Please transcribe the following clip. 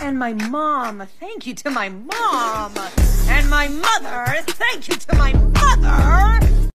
And my mom, thank you to my mom. And my mother, thank you to my mother.